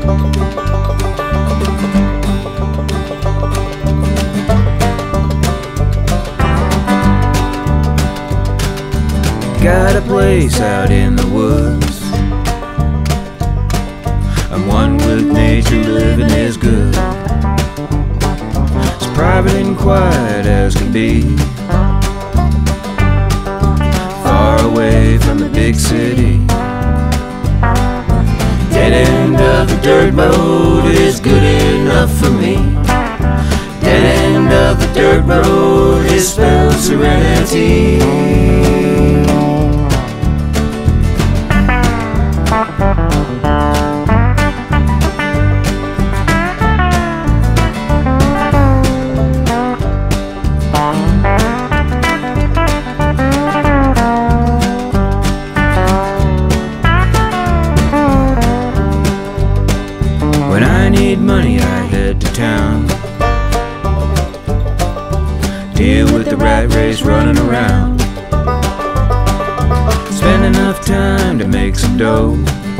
Got a place out in the woods, and one with nature living is good. It's private and quiet as can be, far away from the big city. Dead end of the dirt road is good enough for me. Dead end of the dirt road is spelled serenity. When I need money, I head to town, deal with the rat race running around, spend enough time to make some dough,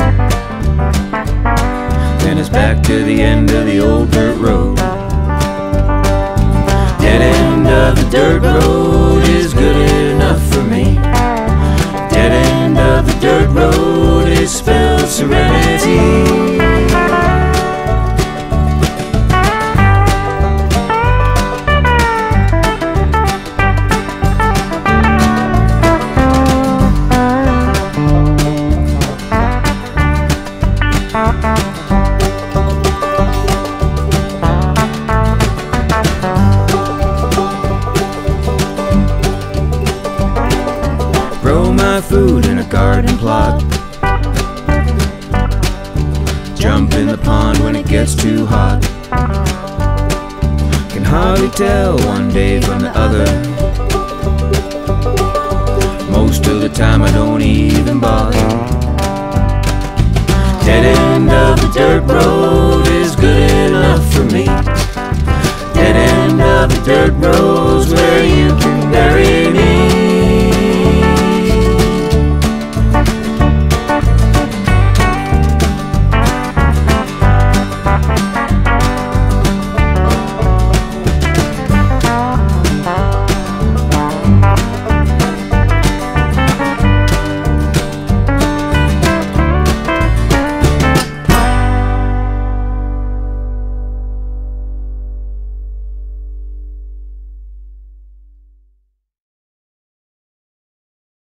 then it's back to the end of the old dirt road. Dead end of the dirt road is good enough for me. Dead end of the dirt road is spelled serenity. Grow my food in a garden plot, jump in the pond when it gets too hot. Can hardly tell one day from the other, most of the time I don't even bother. Dead end of the dirt road is good enough for me. Dead end of the dirt road's where you can bury